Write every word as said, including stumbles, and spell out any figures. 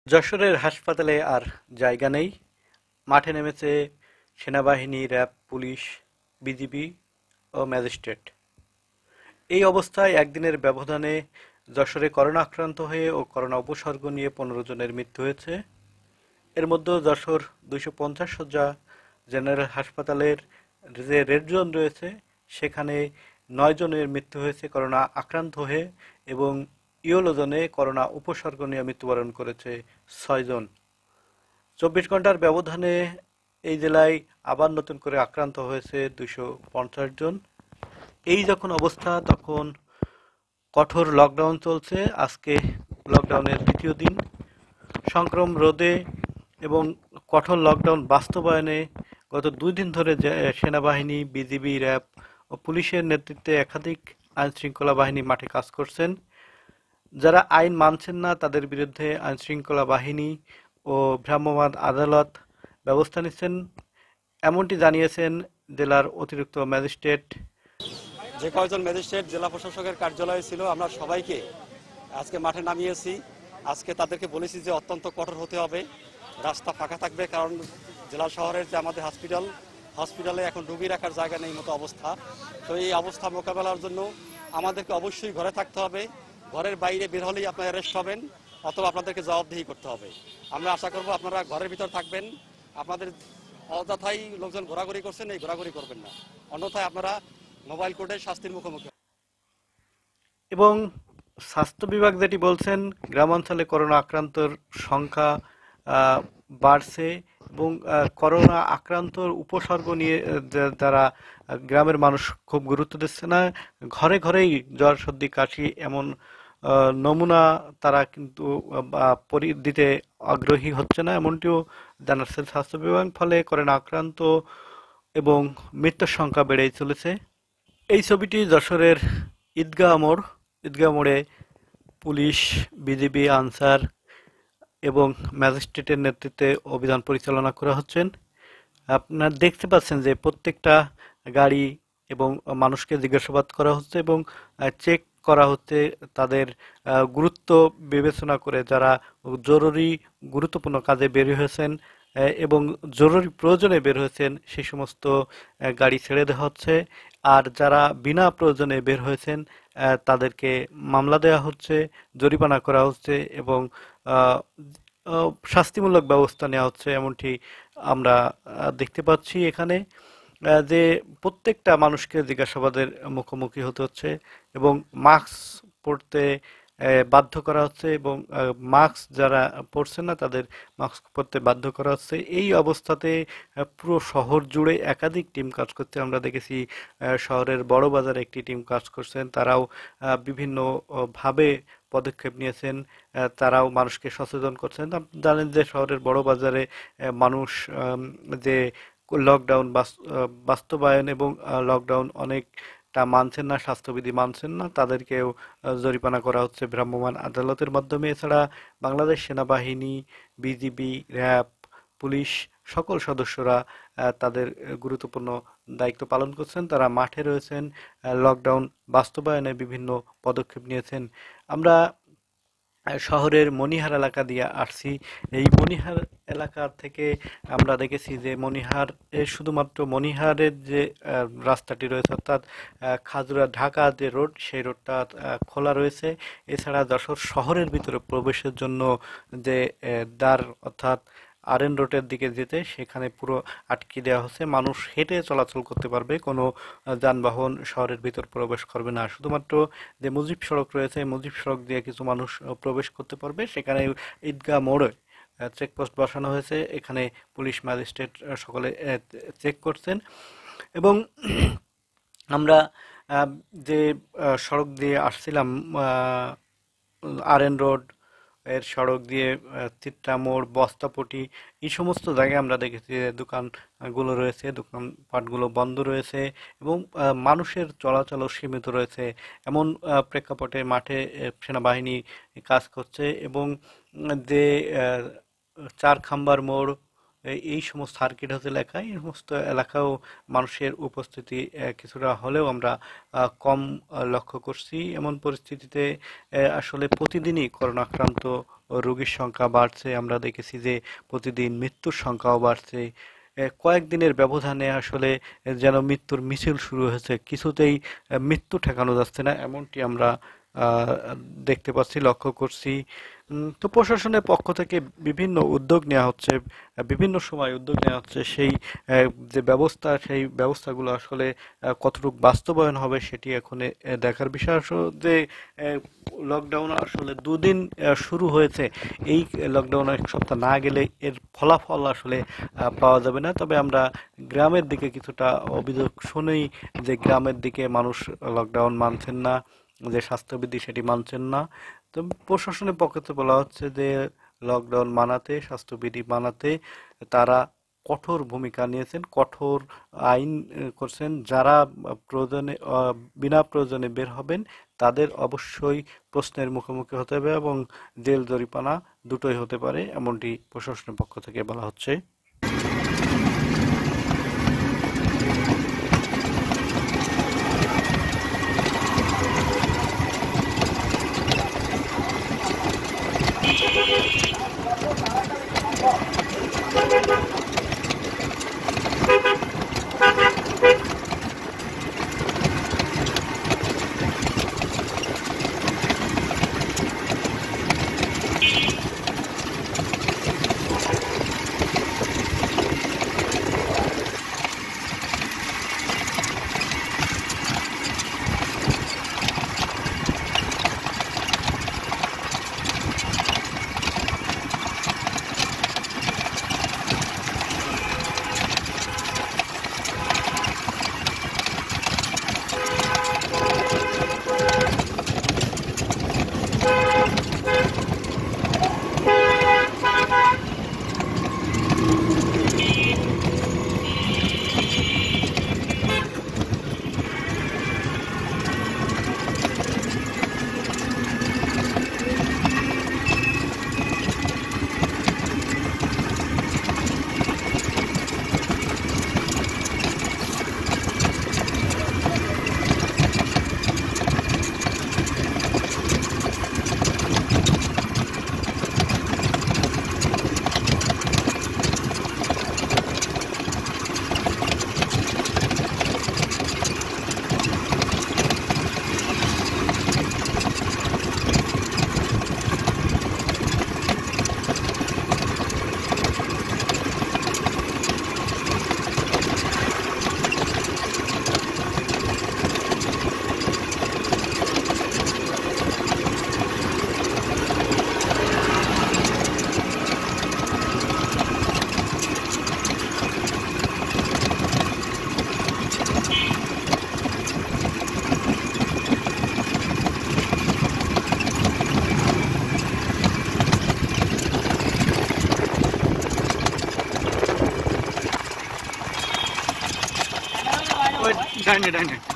যশোরের হাসপাতালে আর জায়গা নেই, মাঠে নেমেছে সেনাবাহিনী, র্যাব, পুলিশ, বিজিবি ও ম্যাজিস্ট্রেট। এই অবস্থায় একদিনের ব্যবধানে যশোরে করোনা আক্রান্ত হয়ে ও করোনা উপসর্গ নিয়ে পনেরো জনের মৃত্যু হয়েছে। এর মধ্যে যশোর দুইশো পঞ্চাশ শয্যা জেনারেল হাসপাতালের যে রেড জোন রয়েছে সেখানে নয় জনের মৃত্যু হয়েছে করোনা আক্রান্ত হয়ে, এবং ইয়েলো জোনে করোনা উপসর্গ নিয়ে মৃত্যুবরণ করেছে ছয়জন। চব্বিশ ঘন্টার ব্যবধানে এই জেলায় আবার নতুন করে আক্রান্ত হয়েছে দুইশো পঞ্চাশ জন। এই যখন অবস্থা, তখন কঠোর লকডাউন চলছে। আজকে লকডাউনের দ্বিতীয় দিন। সংক্রমণ রোধে এবং কঠোর লকডাউন বাস্তবায়নে গত দুই দিন ধরে সেনাবাহিনী, বিজিবি, র্যাব ও পুলিশের নেতৃত্বে একাধিক আইন শৃঙ্খলা বাহিনী মাঠে কাজ করছেন। যারা আইন মানছেন না তাদের বিরুদ্ধে আইন শৃঙ্খলা বাহিনী ও ভ্রাম্যমাণ আদালত ব্যবস্থা নিচ্ছেন, এমনটি জানিয়েছেন জেলার অতিরিক্ত ম্যাজিস্ট্রেট। যে কয়েকজন ম্যাজিস্ট্রেট জেলা প্রশাসকের কার্যালয়ে ছিল, আমরা সবাইকে আজকে মাঠে নামিয়েছি। আজকে তাদেরকে বলেছি যে অত্যন্ত কঠোর হতে হবে, রাস্তা ফাঁকা থাকবে, কারণ জেলা শহরের যে আমাদের হসপিটাল হসপিটালে এখন রুগী রাখার জায়গা নেই মতো অবস্থা। তো এই অবস্থা মোকাবেলার জন্য আমাদেরকে অবশ্যই ঘরে থাকতে হবে। ঘরের বাইরে বের হলেই আপনারা অ্যারেস্ট হবেন অথবা আপনাদেরকে জবাবদিহি করতে হবে। আমরা আশা করব আপনারা ঘরের ভিতর থাকবেন। আপনাদের অযথাই লোকজন ঘোরাঘুরি করছেন, এই ঘোরাঘুরি করবেন না, অন্যথায় আপনারা মোবাইল কোর্টের শাস্তির মুখোমুখি। এবং স্বাস্থ্য বিভাগ যেটি বলছেন, গ্রামাঞ্চলে করোনা আক্রান্তর সংখ্যা আহ, বাড়ছে, এবং আহ, করোনা আক্রান্তর উপসর্গ নিয়ে আহ, যারা আহ, গ্রামের মানুষ খুব গুরুত্ব দিচ্ছে না। ঘরে ঘরেই জ্বর, সর্দি, কাশি এমন আহ, নমুনা তারা কিন্তু আহ, পরি দিতে আগ্রহী হচ্ছে না, এমনটিও জানাচ্ছেন স্বাস্থ্য বিভাগ। ফলে করোনা আক্রান্ত এবং মৃত্যুর সংখ্যা বেড়েই চলেছে। এই ছবিটি যশোরের ঈদগাহ মোড়। ঈদগাহ মোড়ে পুলিশ, বিজিবি, আনসার এবং ম্যাজিস্ট্রেটের নেতৃত্বে অভিযান পরিচালনা করা হচ্ছেন। আপনারা দেখতে পাচ্ছেন যে প্রত্যেকটা গাড়ি এবং মানুষকে জিজ্ঞাসাবাদ করা হচ্ছে এবং চেক করা হচ্ছে তাদের আহ, গুরুত্ব বিবেচনা করে, যারা জরুরি গুরুত্বপূর্ণ কাজে বের হয়েছেন আহ, এবং জরুরি প্রয়োজনে বের হয়েছেন সেই সমস্ত আহ, গাড়ি ছেড়ে দেওয়া হচ্ছে। আর যারা বিনা প্রয়োজনে বের হয়েছেন আহ, তাদেরকে মামলা দেওয়া হচ্ছে, জরিমানা করা হচ্ছে এবং আহ, আহ, শাস্তিমূলক ব্যবস্থা নেওয়া হচ্ছে, এমনটি আমরা আহ, দেখতে পাচ্ছি এখানে। আহ, যে প্রত্যেকটা মানুষকে জিজ্ঞাসাবাদের মুখোমুখি হতে হচ্ছে এবং মাস্ক পরতে আহ, বাধ্য করা হচ্ছে, এবং মাস্ক যারা পরছে না তাদের মাস্ক পরতে বাধ্য করা হচ্ছে। এই অবস্থাতে আহ, পুরো শহর জুড়ে একাধিক টিম কাজ করছে। আমরা দেখেছি আহ, শহরের বড় বাজারে একটি টিম কাজ করছেন, তারাও আহ, বিভিন্ন আহ, ভাবে পদক্ষেপ নিয়েছেন। আহ, তারাও মানুষকে সচেতন করছেন। আপনি জানেন যে শহরের বড় বাজারে আহ, মানুষ আম, যে লকডাউন বাস্তবায়ন এবং লকডাউন অনেকটা মানছেন না, স্বাস্থ্যবিধি মানছেন না, তাদেরকেও আহ, জরিমানা করা হচ্ছে ভ্রাম্যমাণ আদালতের মাধ্যমে। এছাড়া বাংলাদেশ সেনাবাহিনী, বিজিবি, র্যাব, পুলিশ সকল সদস্যরা আহ, তাদের গুরুত্বপূর্ণ দায়িত্ব পালন করছেন। তারা মাঠে রয়েছেন, আহ, লকডাউন বাস্তবায়নে বিভিন্ন পদক্ষেপ নিয়েছেন। আমরা আহ, শহরের মনিহার এলাকা দিয়ে আসছি। এই মনিহার এলাকা থেকে আমরা দেখেছি যে মনিহার এর শুধুমাত্র মনিহারের যে আহ, রাস্তাটি রয়েছে, অর্থাৎ আহ, খাজুরা ঢাকা যে রোড, সেই রোডটা আহ, খোলা রয়েছে। এছাড়া যশোর শহরের ভিতরে প্রবেশের জন্য যে আহ, দ্বার, অর্থাৎ আরএন রোডের দিকে যেতে, সেখানে পুরো আটকে দেওয়া হচ্ছে। মানুষ হেঁটে চলাচল করতে পারবে, কোনো আহ, যানবাহন শহরের ভিতর প্রবেশ করবে না। শুধুমাত্র যে মুজিব সড়ক রয়েছে, মুজিব সড়ক দিয়ে কিছু মানুষ আহ, প্রবেশ করতে পারবে। সেখানে ঈদগাহ মোড়ে চেকপোস্ট বসানো হয়েছে, এখানে পুলিশ, ম্যাজিস্ট্রেট আহ, সকলে চেক করছেন। এবং আমরা আহ, যে আহ, সড়ক দিয়ে আসছিলাম, আরএন রোড এর সড়ক দিয়ে আহ, চিত্রা মোড়, বস্তাপটি, এই সমস্ত জায়গায় আমরা দেখেছি যে দোকানগুলো রয়েছে, দোকানপাটগুলো বন্ধ রয়েছে এবং আহ, মানুষের চলাচলও সীমিত রয়েছে। এমন আহ, প্রেক্ষাপটে মাঠে আহ, সেনাবাহিনী কাজ করছে এবং উম, যে আহ, চার খাম্বার মোড়, এই এই সমস্ত সার্কিট হাউস এলাকায়, এই সমস্ত এলাকাও মানুষের উপস্থিতি আহ, কিছুটা হলেও আমরা আহ, কম আহ, লক্ষ্য করছি। এমন পরিস্থিতিতে আহ, আসলে প্রতিদিনই করোনা আক্রান্ত রোগীর সংখ্যা বাড়ছে, আমরা দেখেছি যে প্রতিদিন মৃত্যুর সংখ্যাও বাড়ছে। এ, কয়েকদিনের ব্যবধানে আসলে যেন মৃত্যুর মিছিল শুরু হয়েছে, কিছুতেই আহ, মৃত্যু ঠেকানো যাচ্ছে না, এমনটি আমরা আহ, দেখতে পাচ্ছি, লক্ষ্য করছি। উম, তো প্রশাসনের পক্ষ থেকে বিভিন্ন উদ্যোগ নেওয়া হচ্ছে, আহ, বিভিন্ন সময় উদ্যোগ নেওয়া হচ্ছে, সেই আহ, যে ব্যবস্থা, সেই ব্যবস্থাগুলো আসলে আহ, কতটুকু বাস্তবায়ন হবে সেটি এখন আহ, দেখার বিষয়। আসলে যে লকডাউন আসলে দুদিন আহ, শুরু হয়েছে, এই লকডাউন এক সপ্তাহ না গেলে এর ফলাফল আসলে আহ, পাওয়া যাবে না। তবে আমরা গ্রামের দিকে কিছুটা অভিযোগ শুনেই যে গ্রামের দিকে মানুষ লকডাউন মানছেন না, যে স্বাস্থ্যবিধি সেটি মানছেন না। তো প্রশাসনের পক্ষ থেকে বলা হচ্ছে যে লকডাউন মানাতে, স্বাস্থ্যবিধি মানাতে তারা কঠোর ভূমিকা নিয়েছেন, কঠোর আইন আহ, করছেন। যারা প্রয়োজনে আহ, বিনা প্রয়োজনে বের হবেন তাদের অবশ্যই প্রশ্নের মুখোমুখি হতে হবে এবং জেল জরিমানা দুটোই হতে পারে, এমনটি প্রশাসনের পক্ষ থেকে বলা হচ্ছে। ওই ডাইনে ডাইনে